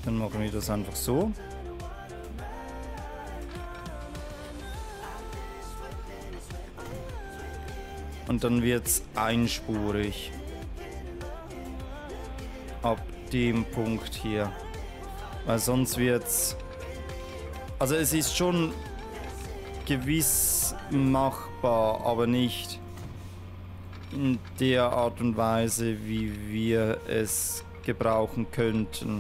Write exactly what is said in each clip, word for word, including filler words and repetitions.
Dann machen wir das einfach so. Und dann wird es einspurig. Ab dem Punkt hier. Weil sonst wird es... Also es ist schon gewiss machbar, aber nicht in der Art und Weise, wie wir es gebrauchen könnten.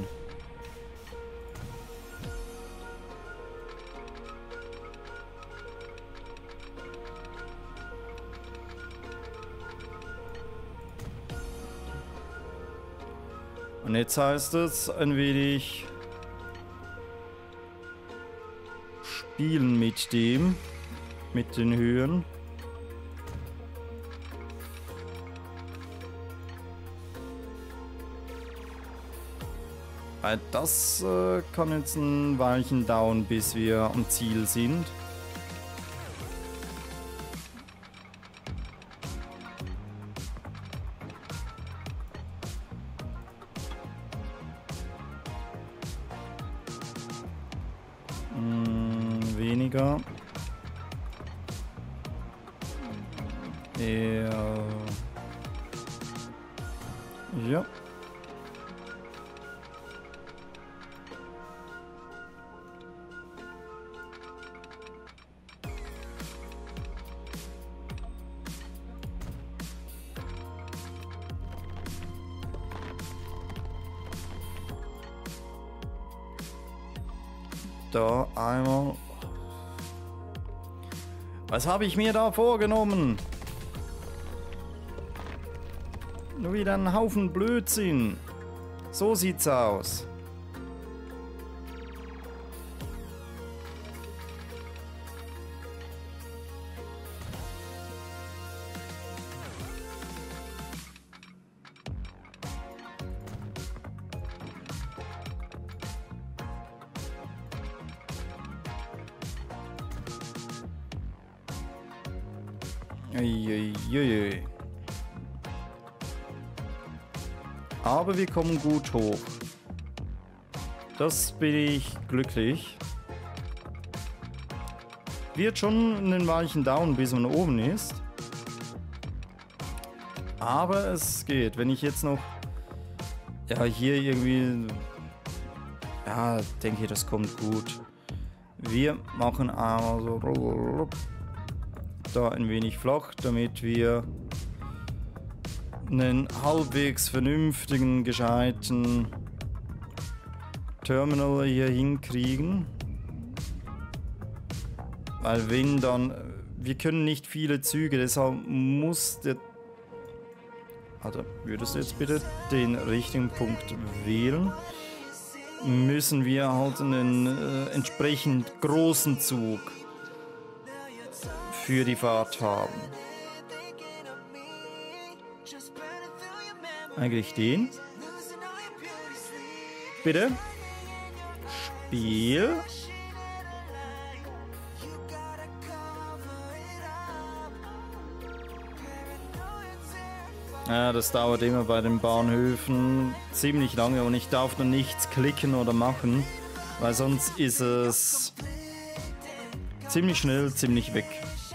Und jetzt heißt es ein wenig spielen mit dem, mit den Höhen. Weil das äh, kann jetzt ein Weilchen dauern, bis wir am Ziel sind. Weniger. Ja. Ja. Da einmal. Was habe ich mir da vorgenommen? Nur wieder ein Haufen Blödsinn. So sieht's aus. Uiuiui. Aber wir kommen gut hoch. Das bin ich glücklich. Wird schon einen Weilchen dauern, bis man oben ist. Aber es geht. Wenn ich jetzt noch... Ja, hier irgendwie... Ja, denke ich, das kommt gut. Wir machen einmal so... Da ein wenig flach, damit wir einen halbwegs vernünftigen, gescheiten Terminal hier hinkriegen. Weil wenn dann, wir können nicht viele Züge, deshalb muss der, also würdest du jetzt bitte den richtigen Punkt wählen, müssen wir halt einen äh, entsprechend großen Zug für die Fahrt haben. Eigentlich den. Bitte. Spiel. Ja, das dauert immer bei den Bahnhöfen ziemlich lange und ich darf noch nichts klicken oder machen, weil sonst ist es ziemlich schnell, ziemlich weg.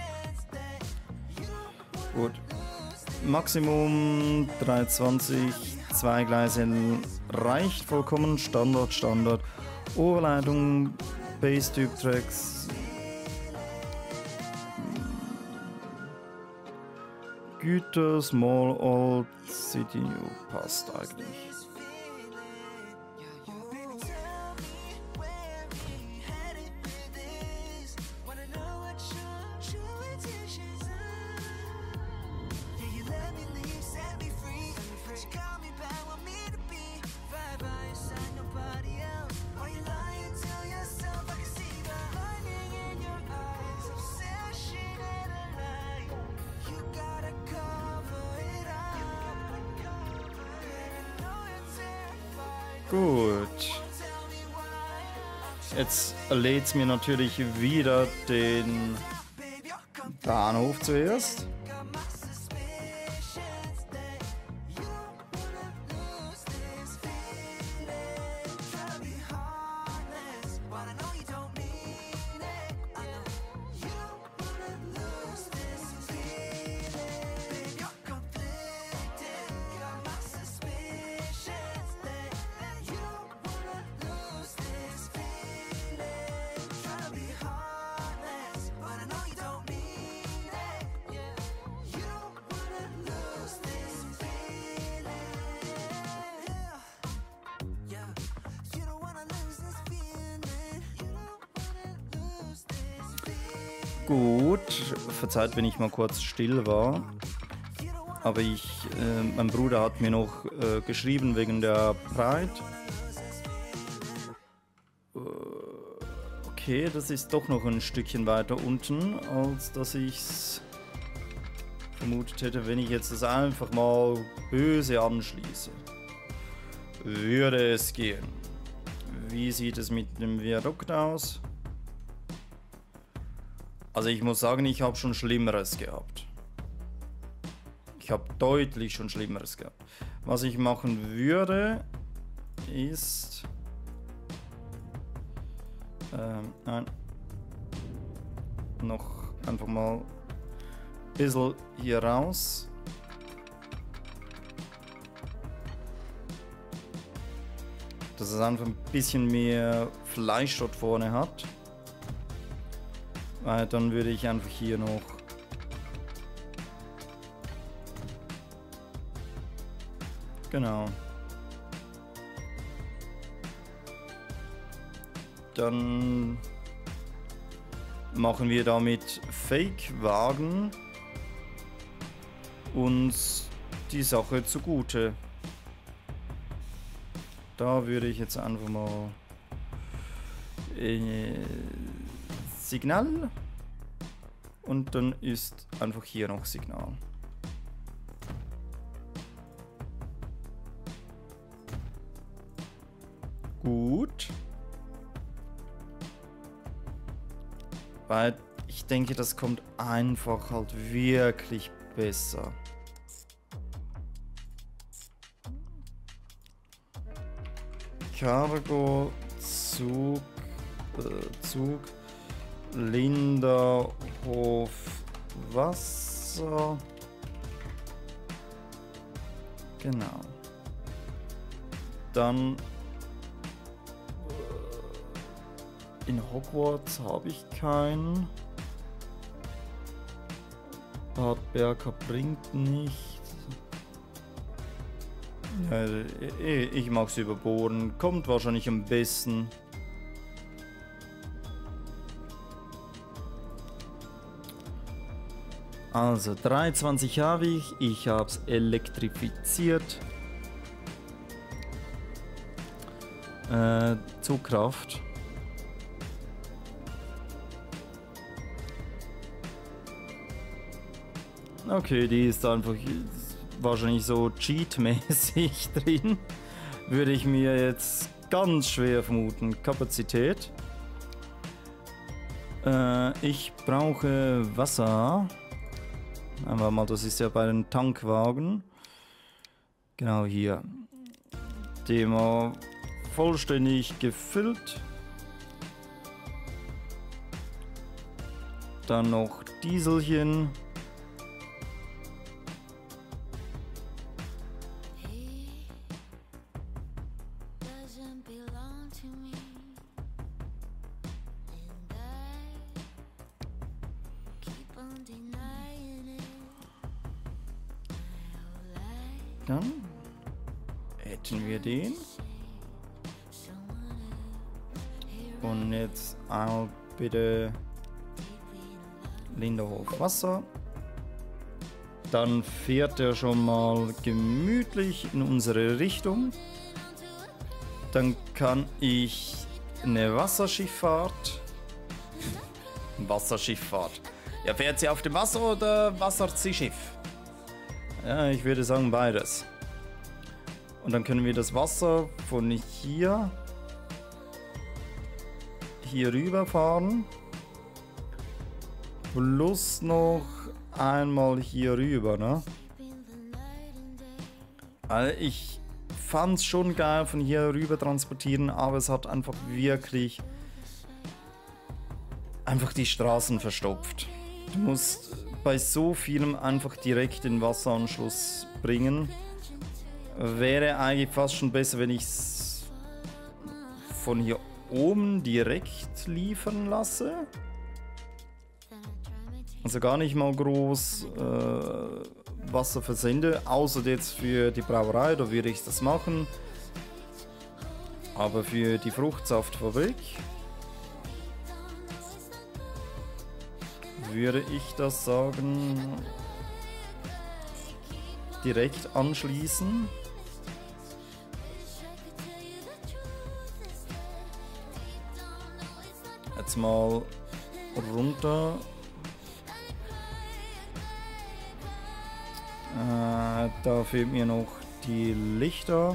Gut. Maximum dreihundertzwanzig, zwei Gleise reicht vollkommen. Standard, Standard. Oberleitung, Base-Typ Tracks. Güter, Small, Old, City New passt eigentlich. Gut. Jetzt lädt es mir natürlich wieder den Bahnhof zuerst. Gut, verzeiht, wenn ich mal kurz still war. Aber ich, äh, mein Bruder hat mir noch äh, geschrieben wegen der Pride. Äh, okay, das ist doch noch ein Stückchen weiter unten, als dass ich es vermutet hätte, wenn ich jetzt das einfach mal böse anschließe. Würde es gehen. Wie sieht es mit dem Viadukt aus? Also ich muss sagen, ich habe schon Schlimmeres gehabt. Ich habe deutlich schon Schlimmeres gehabt. Was ich machen würde, ist... Ähm, nein. Noch einfach mal ein bisschen hier raus. Dass es einfach ein bisschen mehr Fleisch dort vorne hat. Weil dann würde ich einfach hier noch genau. Dann machen wir damit Fake-Wagen uns die Sache zugute. Da würde ich jetzt einfach mal äh, Signal und dann ist einfach hier noch Signal. Gut. Weil ich denke, das kommt einfach halt wirklich besser. Cargo, Zug, äh, Zug, Linderhof, Wasser. Genau. Dann äh, in Hogwarts habe ich keinen. Bad Berka bringt nicht. Ja, ich mag's überbohren. Kommt wahrscheinlich am besten. Also dreiundzwanzig habe ich. Ich habe es elektrifiziert. Äh, Zugkraft. Okay, die ist einfach wahrscheinlich so cheat-mäßig drin. Würde ich mir jetzt ganz schwer vermuten. Kapazität. Äh, ich brauche Wasser. Einfach mal, das ist ja bei den Tankwagen. Genau hier. Thema vollständig gefüllt. Dann noch Dieselchen. Dann hätten wir den. Und jetzt auch bitte Linderhof Wasser. Dann fährt er schon mal gemütlich in unsere Richtung. Dann kann ich eine Wasserschifffahrt. Wasserschifffahrt. Ja, fährt sie auf dem Wasser oder wassert sie Schiff? Ja, ich würde sagen beides. Und dann können wir das Wasser von hier hier rüber fahren. Plus noch einmal hier rüber, ne? Also ich fand es schon geil von hier rüber transportieren, aber es hat einfach wirklich einfach die Straßen verstopft. Du musst bei so vielem einfach direkt den Wasseranschluss bringen. Wäre eigentlich fast schon besser, wenn ich es von hier oben direkt liefern lasse. Also gar nicht mal groß äh, Wasser versende, außer jetzt für die Brauerei, da würde ich das machen. Aber für die Fruchtsaftfabrik würde ich das sagen, direkt anschließen. Jetzt mal runter. Äh, da fehlt mir noch die Lichter.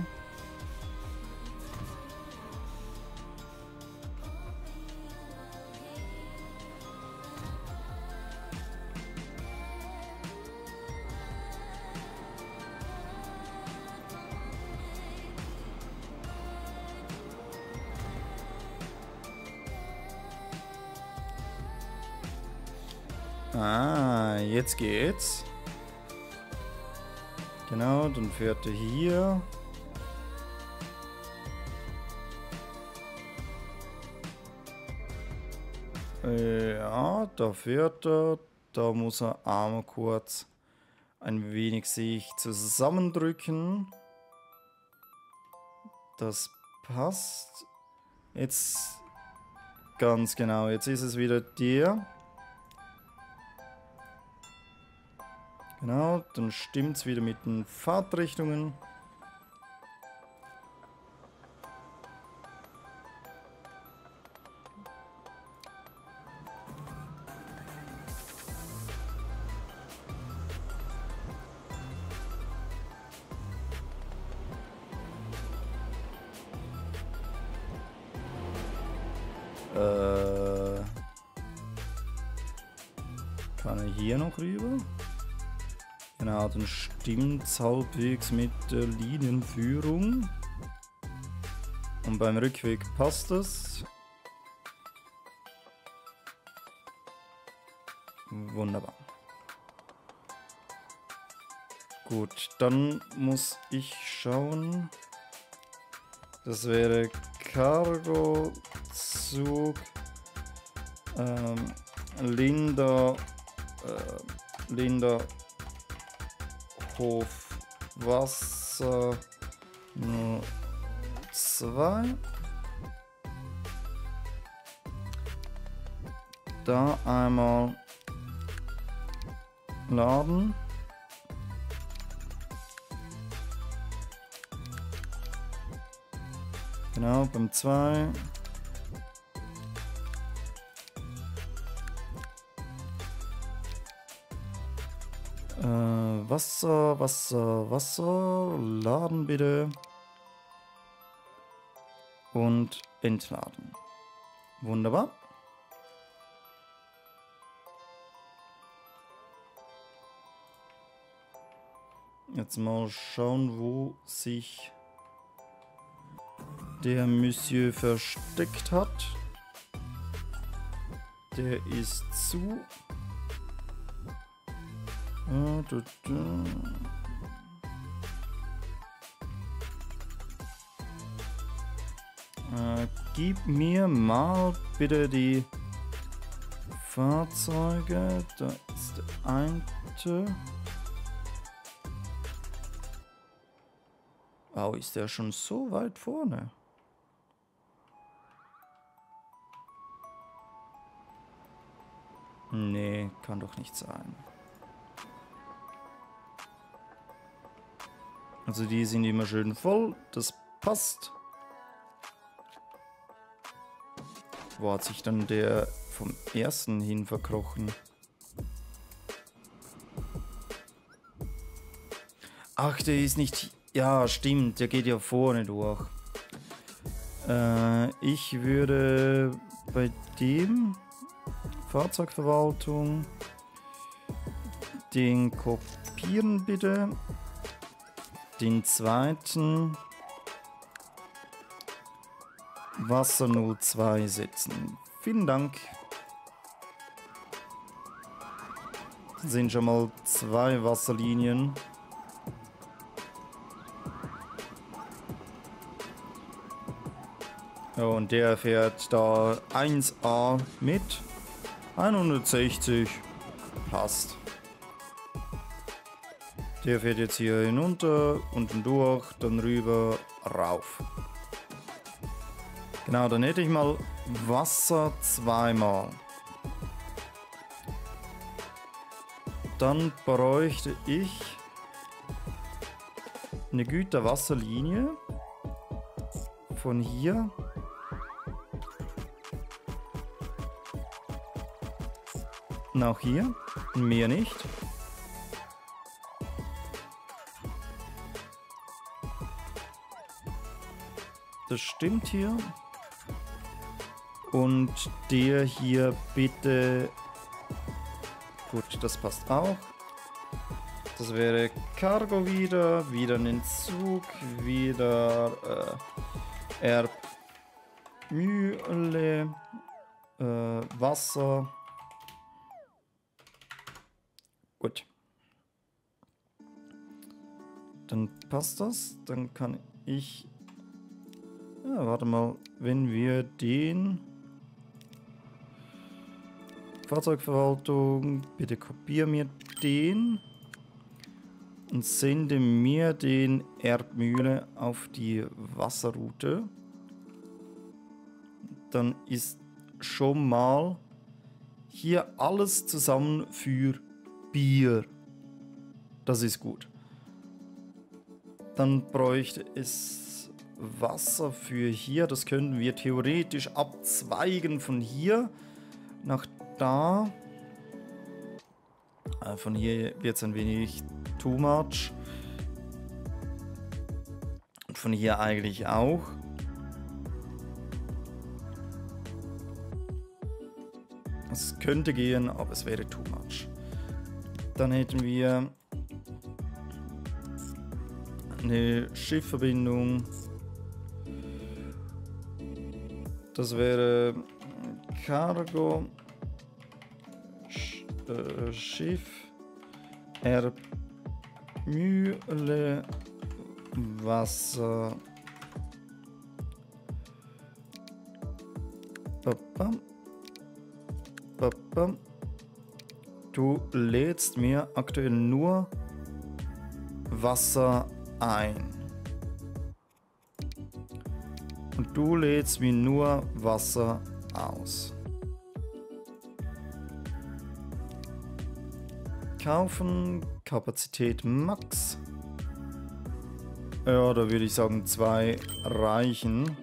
Ah, jetzt geht's. Genau, dann fährt er hier. Ja, da fährt er. Da muss er einmal kurz ein wenig sich zusammendrücken. Das passt. Jetzt ganz genau, jetzt ist es wieder der. Genau, dann stimmt es wieder mit den Fahrtrichtungen. Äh, kann er hier noch rüber? Genau, dann stimmt es halbwegs mit der Linienführung. Und beim Rückweg passt es. Wunderbar. Gut, dann muss ich schauen. Das wäre Cargo, Zug, ähm, Linda, äh, Linda, Hof, Wasser, nur zwei. Da einmal laden. Genau, beim zwei. Äh, Wasser, Wasser, Wasser. Laden bitte. Und entladen. Wunderbar. Jetzt mal schauen, wo sich der Monsieur versteckt hat. Der ist zu. Äh, da, da. Äh, gib mir mal bitte die Fahrzeuge. Da ist der eine. Wow, ist der schon so weit vorne? Nee, kann doch nicht sein. Also die sind immer schön voll, das passt. Wo hat sich dann der vom ersten hin verkrochen? Ach, der ist nicht... Ja, stimmt, der geht ja vorne durch. Äh, ich würde bei dem Fahrzeugverwaltung den kopieren bitte. Den zweiten Wasser null zwei setzen. Vielen Dank. Das sind schon mal zwei Wasserlinien. Und der fährt da eins A mit hundertsechzig. Passt. Der fährt jetzt hier hinunter, unten durch, dann rüber, rauf. Genau, dann hätte ich mal Wasser zweimal. Dann bräuchte ich eine Güterwasserlinie von hier nach hier, mehr nicht. Das stimmt hier. Und der hier bitte... Gut, das passt auch. Das wäre Cargo wieder, wieder ein Zug, wieder äh, Erdmühle, äh, Wasser. Gut. Dann passt das. Dann kann ich... Ja, warte mal, wenn wir den... Fahrzeugverwaltung, bitte kopiere mir den und sende mir den Erdmühle auf die Wasserroute. Dann ist schon mal hier alles zusammen für Bier. Das ist gut. Dann bräuchte es Wasser für hier. Das könnten wir theoretisch abzweigen von hier nach da. Äh, von hier wird es ein wenig too much. Und von hier eigentlich auch. Es könnte gehen, aber es wäre too much. Dann hätten wir eine Schiffverbindung. Das wäre Cargo. Äh, Schiff, Erdmühle, Wasser. Babam. Babam. Du lädst mir aktuell nur Wasser ein. Und du lädst mir nur Wasser aus. Kaufen, Kapazität Max. Ja, da würde ich sagen, zwei reichen.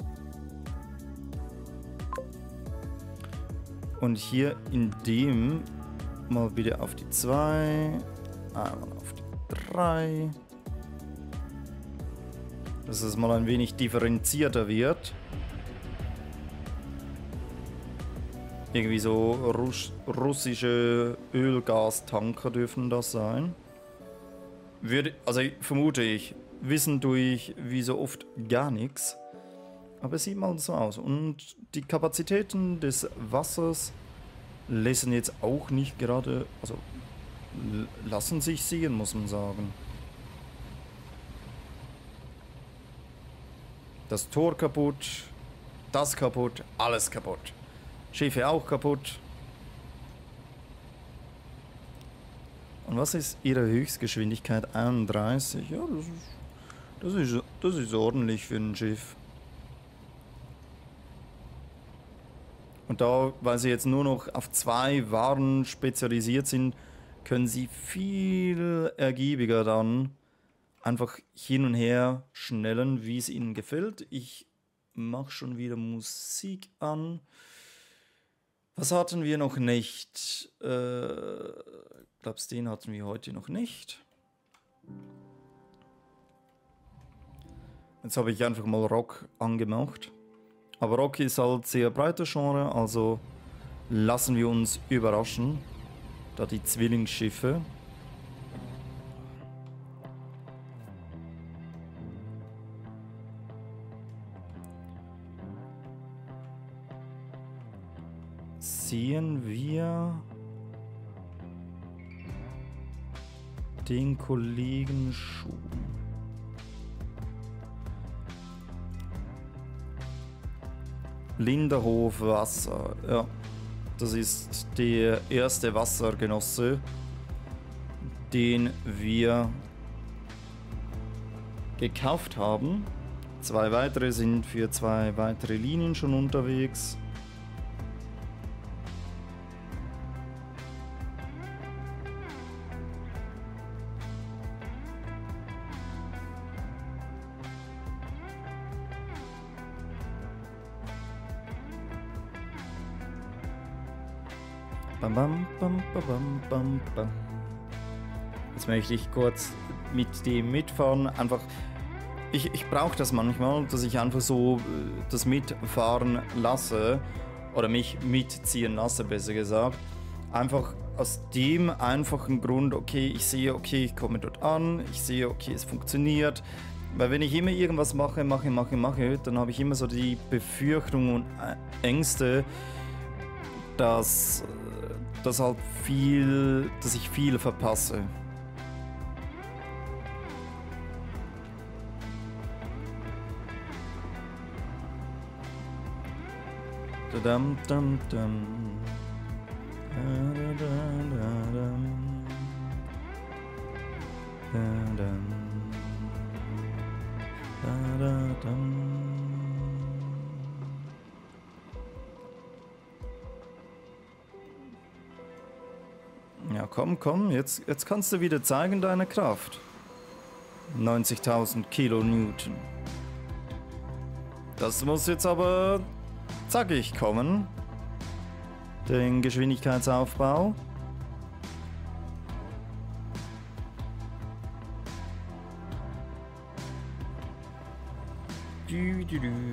Und hier in dem mal wieder auf die zwei, einmal auf die drei. Dass es mal ein wenig differenzierter wird. Irgendwie so Russ russische Ölgastanker dürfen das sein. Würde, also vermute ich, wissen tue ich wie so oft gar nichts. Aber es sieht mal so aus. Und die Kapazitäten des Wassers lassen jetzt auch nicht gerade, also lassen sich sehen, muss man sagen. Das Tor kaputt, das kaputt, alles kaputt. Schiffe auch kaputt. Und was ist ihre Höchstgeschwindigkeit? einunddreißig. Ja, das ist, das ist, das ist ordentlich für ein Schiff. Und da, weil sie jetzt nur noch auf zwei Waren spezialisiert sind, können sie viel ergiebiger dann einfach hin und her schnellen, wie es ihnen gefällt. Ich mache schon wieder Musik an. Was hatten wir noch nicht? Äh, glaubst du, den hatten wir heute noch nicht? Jetzt habe ich einfach mal Rock angemacht. Aber Rock ist halt sehr breites Genre, also lassen wir uns überraschen. Da die Zwillingsschiffe. Sehen wir den Kollegen Schuh. Linderhof Wasser, ja. Das ist der erste Wassergenosse, den wir gekauft haben. Zwei weitere sind für zwei weitere Linien schon unterwegs. Bam, bam, bam, bam, bam, bam. Jetzt möchte ich kurz mit dem mitfahren. Einfach, ich, ich brauche das manchmal, dass ich einfach so das mitfahren lasse oder mich mitziehen lasse, besser gesagt. Einfach aus dem einfachen Grund, okay, ich sehe, okay, ich komme dort an, ich sehe, okay, es funktioniert. Weil wenn ich immer irgendwas mache, mache, mache, mache, dann habe ich immer so die Befürchtung und Ängste, dass, dass halt viel, dass ich viel verpasse. Dum, dum, dum. Da, da, da, dum. Da, dum. Da, da, dum. Ja, komm, komm, jetzt, jetzt kannst du wieder zeigen deine Kraft. neunzigtausend Kilonewton. Das muss jetzt aber zackig kommen. Den Geschwindigkeitsaufbau. Du, du, du.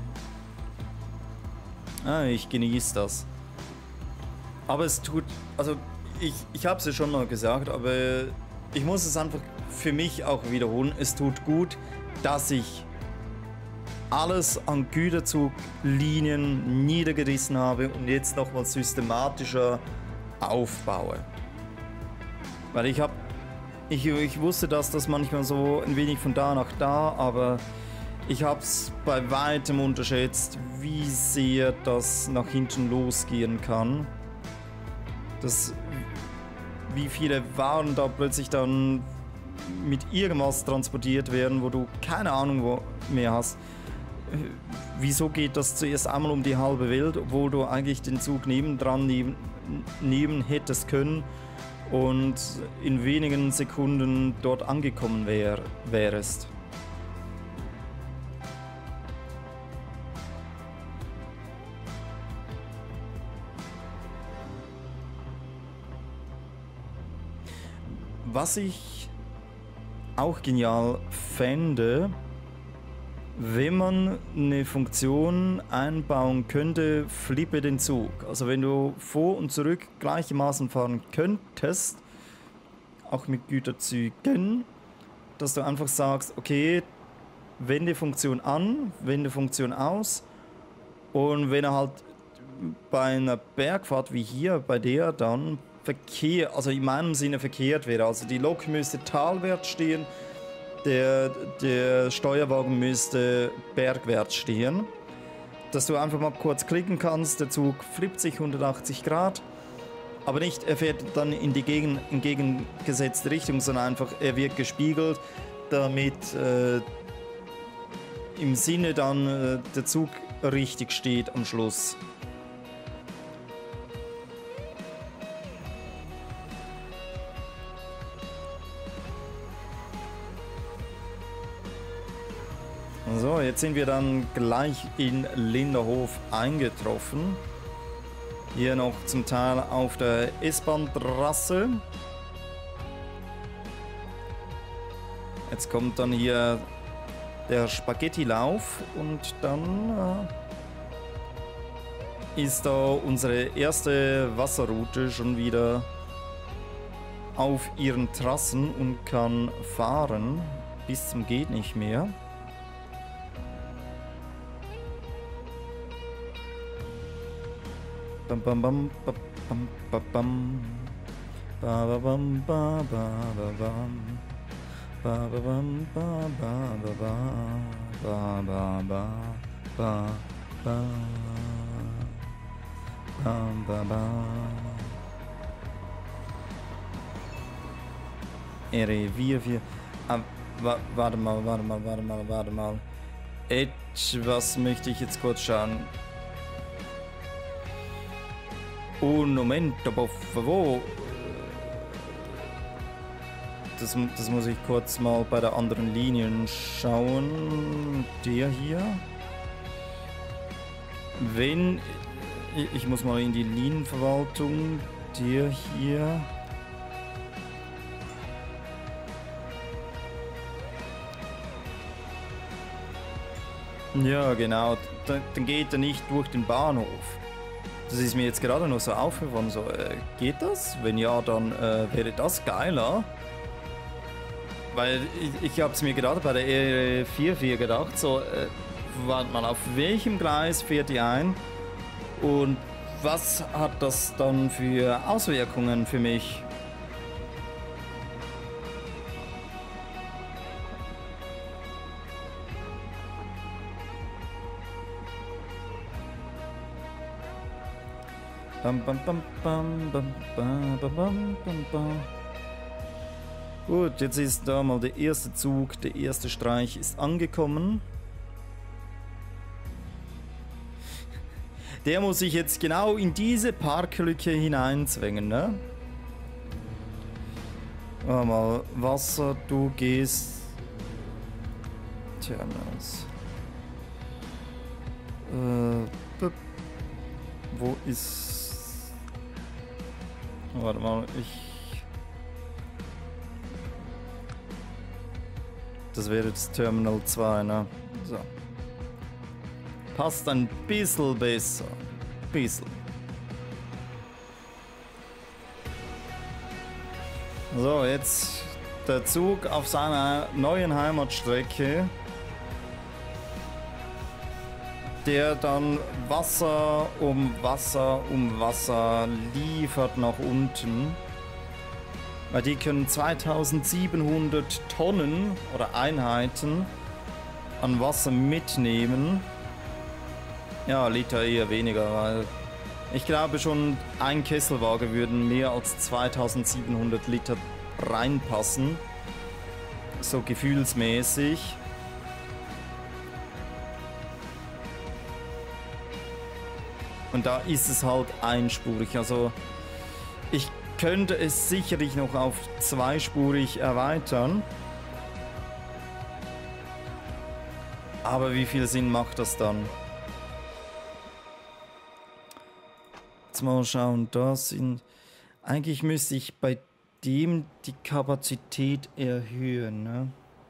Ah, ich genieße das. Aber es tut, also ich, ich habe es ja schon mal gesagt, aber ich muss es einfach für mich auch wiederholen. Es tut gut, dass ich alles an Güterzuglinien niedergerissen habe und jetzt nochmal systematischer aufbaue. Weil ich habe, ich, ich wusste, dass das manchmal so ein wenig von da nach da, aber ich habe es bei weitem unterschätzt, wie sehr das nach hinten losgehen kann. Das, wie viele Waren da plötzlich dann mit irgendwas transportiert werden, wo du keine Ahnung wo mehr hast. Wieso geht das zuerst einmal um die halbe Welt, obwohl du eigentlich den Zug nebendran nehmen, nehmen hättest können und in wenigen Sekunden dort angekommen wär, wärst? Was ich auch genial fände, wenn man eine Funktion einbauen könnte, flippe den Zug. Also wenn du vor und zurück gleichermaßen fahren könntest, auch mit Güterzügen, dass du einfach sagst, okay, wende Funktion an, wende Funktion aus, und wenn er halt bei einer Bergfahrt wie hier bei der dann Verkehr, also in meinem Sinne verkehrt wäre, also die Lok müsste talwärts stehen, Der, der Steuerwagen müsste bergwärts stehen, dass du einfach mal kurz klicken kannst, der Zug flippt sich hundertachtzig Grad, aber nicht, er fährt dann in die Gegen, entgegengesetzte Richtung, sondern einfach, er wird gespiegelt, damit äh, im Sinne dann äh, der Zug richtig steht am Schluss. So, jetzt sind wir dann gleich in Linderhof eingetroffen. Hier noch zum Teil auf der S-Bahn-Trasse. Jetzt kommt dann hier der Spaghettilauf und dann äh, ist da unsere erste Wasserroute schon wieder auf ihren Trassen und kann fahren bis zum geht nicht mehr. Bam bam bam bam bam bam ba bam ba ba bam ba bam ba ba ba ba ba ba ba ba bam ba ba. Revier vier. Ah, wa warte mal, warte mal, warte mal, warte mal. Etwas möchte ich jetzt kurz schauen. Un momento, por favor. Das, das muss ich kurz mal bei der anderen Linie schauen. Der hier. Wenn... Ich muss mal in die Linienverwaltung. der hier. Ja, genau. Dann, dann geht er nicht durch den Bahnhof. Das ist mir jetzt gerade noch so aufgefallen. So, äh, geht das? Wenn ja, dann äh, wäre das geiler. Weil ich, ich habe es mir gerade bei der E vier vier gedacht, so, äh, warte mal, auf welchem Gleis fährt die ein? Und was hat das dann für Auswirkungen für mich? Bam, bam, bam, bam, bam, bam, bam, bam, bam, bam. Gut, jetzt ist da mal der erste Zug, der erste Streich ist angekommen. Der muss sich jetzt genau in diese Parklücke hineinzwängen, ne? Warte mal, Wasser, du gehst... Terminals. Äh, wo ist... Warte mal, ich... Das wäre jetzt Terminal zwei, ne? So. Passt ein bisschen besser. Bisschen. So, jetzt der Zug auf seiner neuen Heimatstrecke, der dann Wasser um Wasser um Wasser liefert nach unten. Weil die können zweitausendsiebenhundert Tonnen oder Einheiten an Wasser mitnehmen. Ja, Liter eher weniger, weil ich glaube schon ein Kesselwagen würden mehr als zweitausendsiebenhundert Liter reinpassen. So gefühlsmäßig. Und da ist es halt einspurig. Also ich könnte es sicherlich noch auf zweispurig erweitern. Aber wie viel Sinn macht das dann? Jetzt mal schauen, da sind... Eigentlich müsste ich bei dem die Kapazität erhöhen, ne?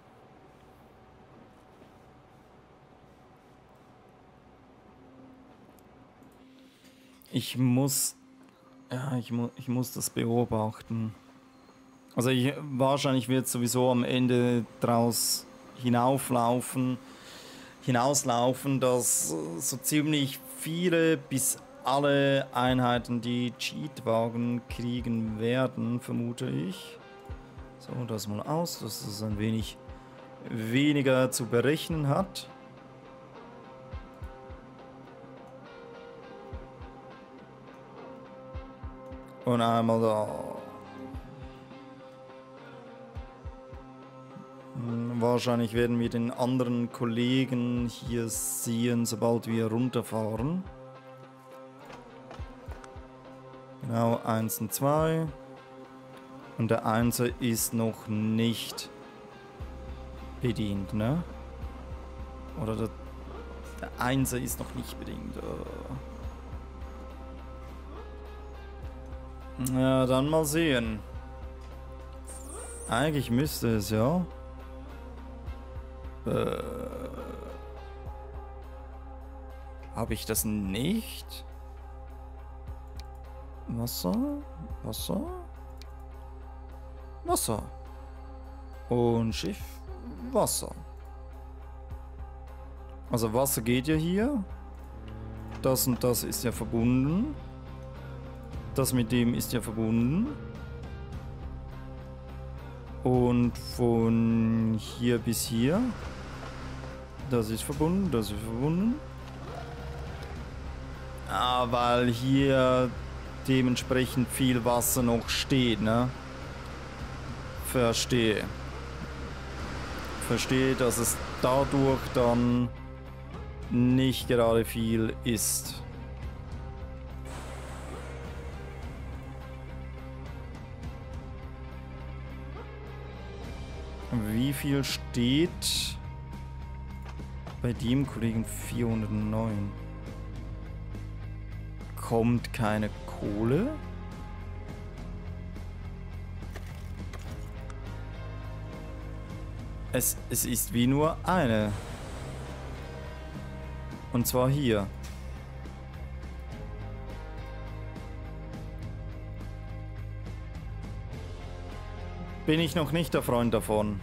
Ich muss... Ja, ich, mu ich muss das beobachten. Also ich, wahrscheinlich wird sowieso am Ende draus hinauflaufen, hinauslaufen, dass so ziemlich viele bis alle Einheiten, die Cheatwagen kriegen werden, vermute ich. So, das mal aus, dass es ein wenig weniger zu berechnen hat. Und einmal da. Wahrscheinlich werden wir den anderen Kollegen hier sehen, sobald wir runterfahren. Genau, eins und zwei. Und der Einser ist noch nicht bedient, ne? Oder der, der Einser ist noch nicht bedient. Ja, dann mal sehen. Eigentlich müsste es, ja. Äh, Habe ich das nicht? Wasser, Wasser, Wasser. Und Schiff, Wasser. Also Wasser geht ja hier. Das und das ist ja verbunden. Das mit dem ist ja verbunden. Und von hier bis hier. Das ist verbunden, das ist verbunden. Ah, weil hier dementsprechend viel Wasser noch steht, ne? Verstehe. Verstehe, dass es dadurch dann nicht gerade viel ist. Wie viel steht bei dem Kollegen? Vierhundertneun. Kommt keine Kohle? Es, es ist wie nur eine. Und zwar hier. Bin ich noch nicht der Freund davon.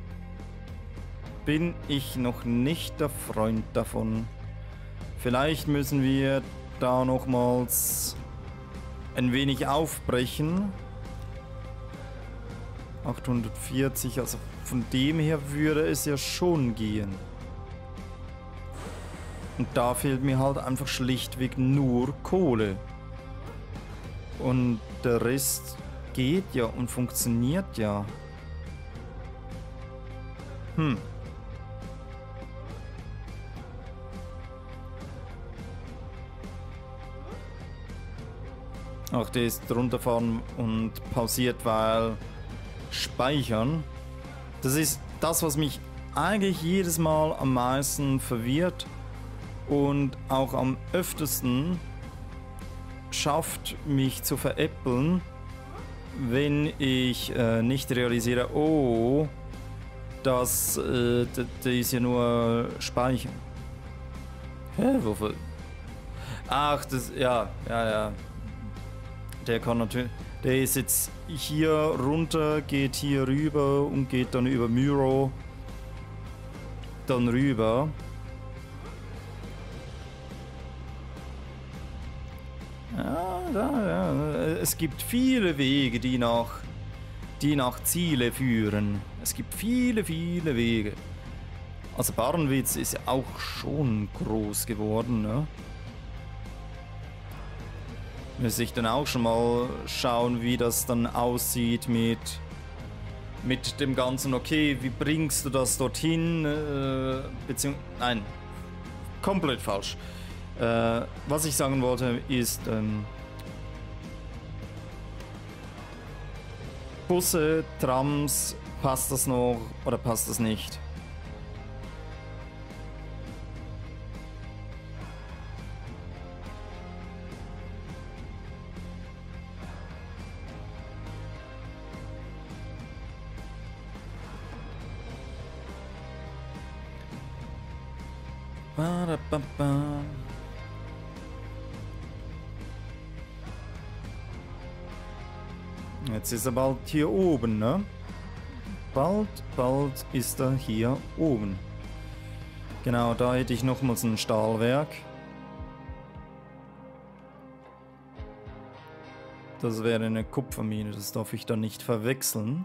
Bin ich noch nicht der Freund davon. Vielleicht müssen wir da nochmals ein wenig aufbrechen. achthundertvierzig, also von dem her würde es ja schon gehen. Und da fehlt mir halt einfach schlichtweg nur Kohle. Und der Rest geht ja und funktioniert ja. Hm. Ach, der ist runterfahren und pausiert, weil speichern. Das ist das, was mich eigentlich jedes Mal am meisten verwirrt und auch am öftesten schafft, mich zu veräppeln, wenn ich äh, nicht realisiere, oh, das, äh, das ist ja nur Speichern. Hä, wofür? Ach, das, ja, ja, ja. Der kann natürlich, der ist jetzt hier runter, geht hier rüber und geht dann über Myro dann rüber. Ja, da, ja, es gibt viele Wege, die nach, die nach Ziele führen. Es gibt viele, viele Wege. Also Barnwitz ist ja auch schon groß geworden, ne? Müsste ich dann auch schon mal schauen, wie das dann aussieht mit, mit dem Ganzen. Okay, wie bringst du das dorthin? Äh, beziehungsweise, nein, komplett falsch. Äh, was ich sagen wollte ist, ähm, Busse, Trams, passt das noch oder passt das nicht? Jetzt ist er bald hier oben, ne? Bald, bald ist er hier oben. Genau, da hätte ich nochmals ein Stahlwerk. Das wäre eine Kupfermine, das darf ich dann nicht verwechseln.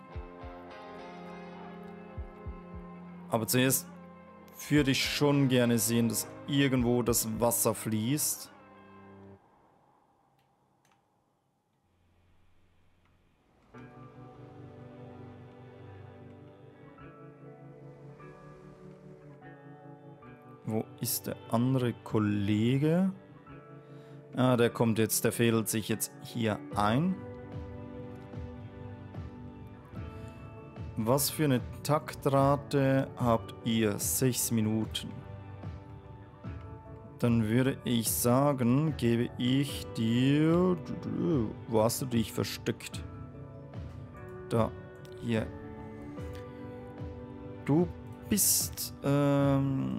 Aber zuerst würde ich schon gerne sehen, dass irgendwo das Wasser fließt. Wo ist der andere Kollege? Ah, der kommt jetzt, der fädelt sich jetzt hier ein. Was für eine Taktrate habt ihr? Sechs Minuten. Dann würde ich sagen, gebe ich dir... Wo hast du dich versteckt? Da, hier. Du bist... Ähm,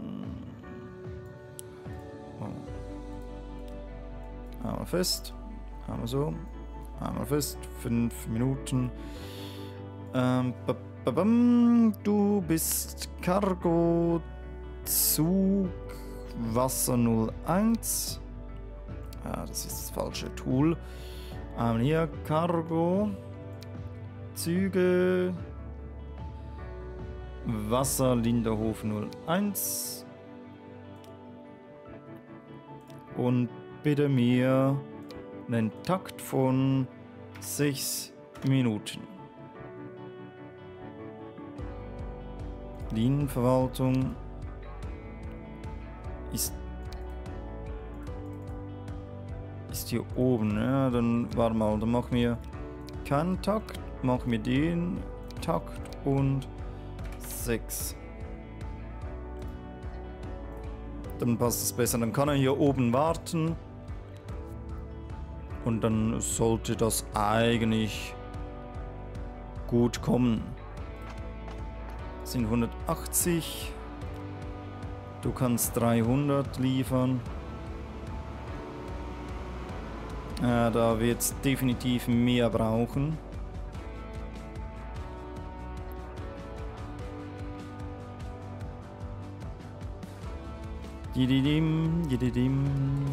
einmal fest. Einmal so. Einmal fest. Fünf Minuten. Ähm, du bist Cargo Zug Wasser null eins. Ah, das ist das falsche Tool. Ähm, hier Cargo Züge Wasser Linderhof null eins. Und bitte mir einen Takt von sechs Minuten. Linienverwaltung ist, ist hier oben. Ja, dann warte mal, dann machen wir keinen Takt, machen wir den Takt und sechs. Dann passt es besser. Dann kann er hier oben warten. Und dann sollte das eigentlich gut kommen. sind hundertachtzig. Du kannst dreihundert liefern. Äh, da wird es definitiv mehr brauchen. Dididim, dididim.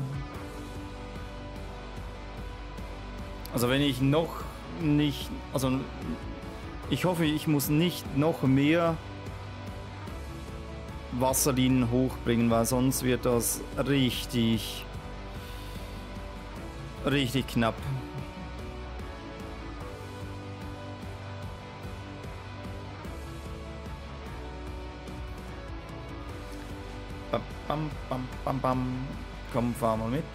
Also wenn ich noch nicht, also ich hoffe, ich muss nicht noch mehr Wasserlinien hochbringen, weil sonst wird das richtig, richtig knapp. Bam, bam, bam, bam, bam. Komm, fahr mal mit.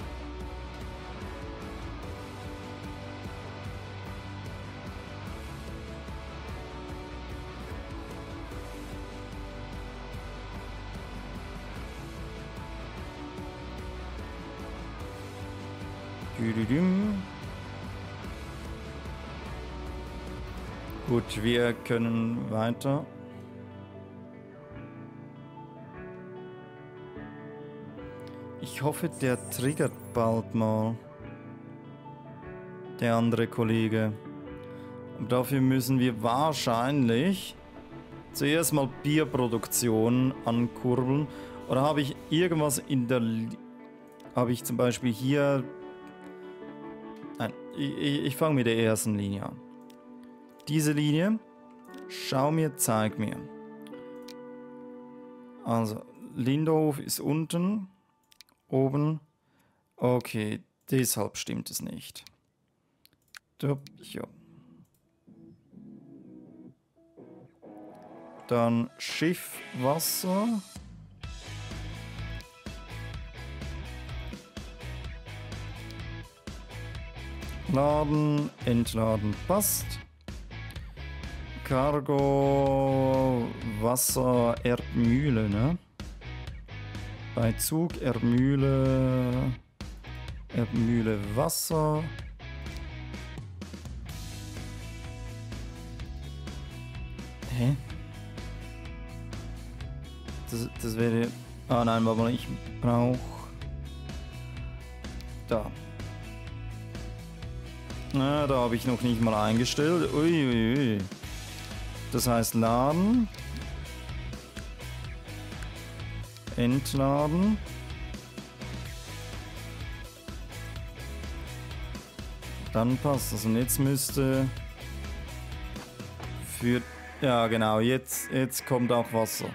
Gut, wir können weiter. Ich hoffe, der triggert bald mal. Der andere Kollege. Und dafür müssen wir wahrscheinlich zuerst mal Bierproduktion ankurbeln. Oder habe ich irgendwas in der... Habe ich zum Beispiel hier... Nein, ich, ich fange mit der ersten Linie an. Diese Linie, schau mir, zeig mir. Also, Linderhof ist unten, oben. Okay, deshalb stimmt es nicht. Ja. Dann Schiff, Wasser. Laden, entladen, passt. Cargo, Wasser, Erdmühle, ne? Bei Zug, Erdmühle, Erdmühle, Wasser. Hä? Das, das wäre... Ah nein, aber ich brauche... Da. Na, da habe ich noch nicht mal eingestellt. Uiuiui. Ui, ui. Das heißt laden. Entladen. Dann passt das. Und jetzt müsste... Für... Ja genau, jetzt, jetzt kommt auch Wasser.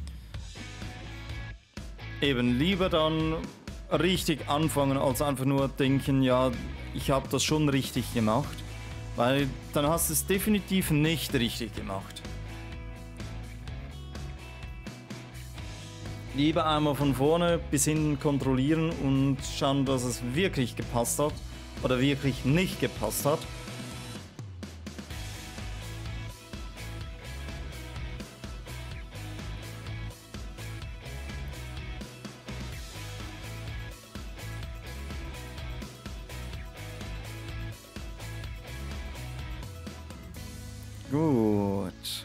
Eben, lieber dann richtig anfangen, als einfach nur denken, ja, ich habe das schon richtig gemacht. Weil dann hast du es definitiv nicht richtig gemacht. Lieber einmal von vorne bis hinten kontrollieren und schauen, dass es wirklich gepasst hat oder wirklich nicht gepasst hat. Gut.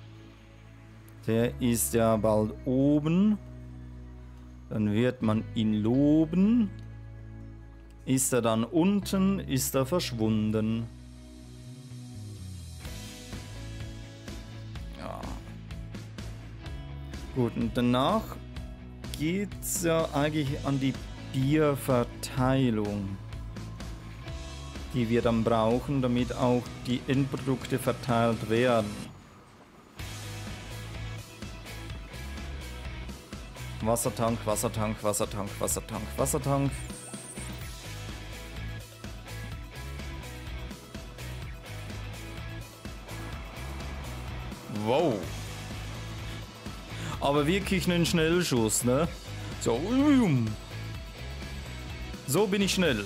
Der ist ja bald oben. Dann wird man ihn loben. Ist er dann unten, ist er verschwunden. Ja. Gut, und danach geht's ja eigentlich an die Bierverteilung, die wir dann brauchen, damit auch die Endprodukte verteilt werden. Wassertank, Wassertank, Wassertank, Wassertank, Wassertank. Wow. Aber wirklich einen Schnellschuss, ne? So. So bin ich schnell.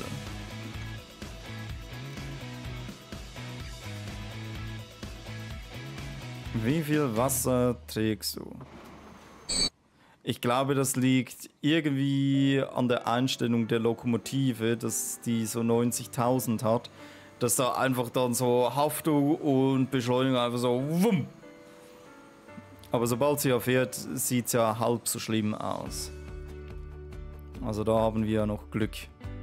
Wie viel Wasser trägst du? Ich glaube, das liegt irgendwie an der Einstellung der Lokomotive, dass die so neunzigtausend hat, dass da einfach dann so Haftung und Beschleunigung einfach so wumm. Aber sobald sie erfährt, sieht es ja halb so schlimm aus. Also da haben wir noch Glück.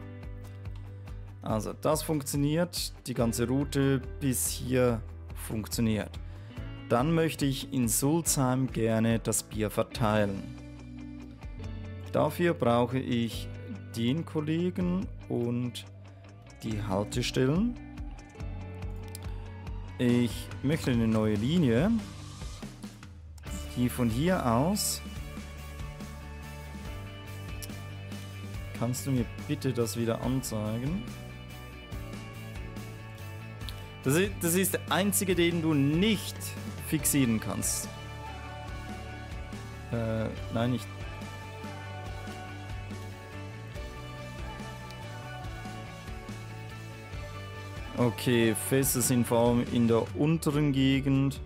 Also das funktioniert, die ganze Route bis hier funktioniert. Dann möchte ich in Sulzheim gerne das Bier verteilen. Dafür brauche ich den Kollegen und die Haltestellen. Ich möchte eine neue Linie, die von hier aus. Kannst du mir bitte das wieder anzeigen? Das ist, das ist der einzige, den du nicht fixieren kannst. Äh, nein, nicht. Okay, Fässer sind vor allem in der unteren Gegend.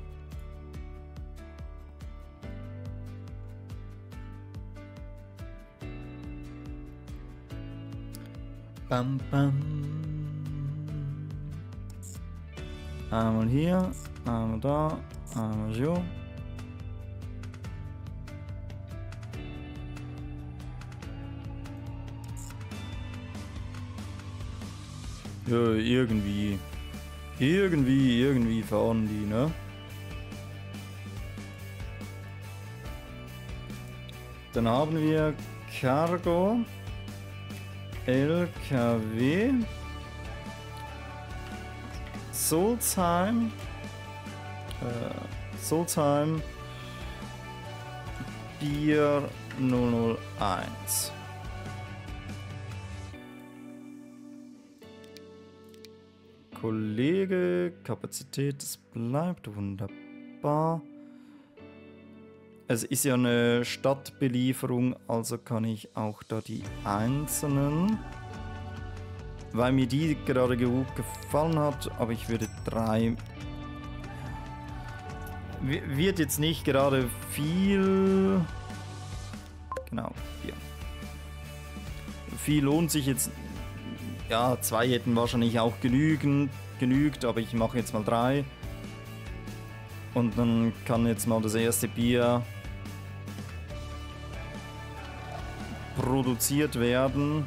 Bam, bam. Einmal hier, einmal da, einmal so. Ja, irgendwie. Irgendwie, irgendwie fahren die, ne? Dann haben wir Cargo, L K W, Sulzheim, äh, Sulzheim, Bier null null eins. Kollege, Kapazität, das bleibt wunderbar. Es ist ja eine Stadtbelieferung, also kann ich auch da die einzelnen, weil mir die gerade gut gefallen hat, aber ich würde drei. Wird jetzt nicht gerade viel. Genau, hier. Viel lohnt sich jetzt. Ja, zwei hätten wahrscheinlich auch genügend, genügt, aber ich mache jetzt mal drei. Und dann kann jetzt mal das erste Bier produziert werden.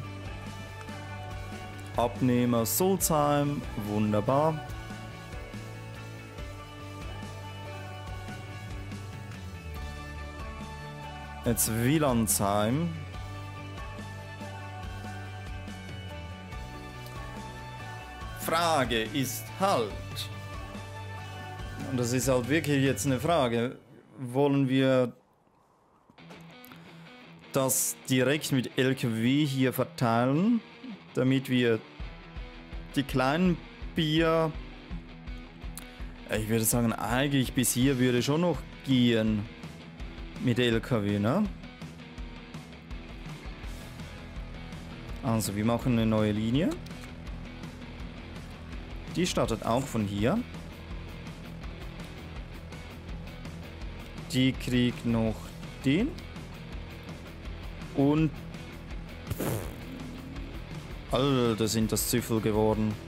Abnehmer Sulzheim, wunderbar. Jetzt Wielandsheim. Frage ist halt, und das ist halt wirklich jetzt eine Frage, wollen wir das direkt mit L K W hier verteilen, damit wir die kleinen Bier, ich würde sagen, eigentlich bis hier würde schon noch gehen mit L K W, ne? Also wir machen eine neue Linie. Die startet auch von hier. Die kriegt noch den. Und Alter, sind das Züffel geworden.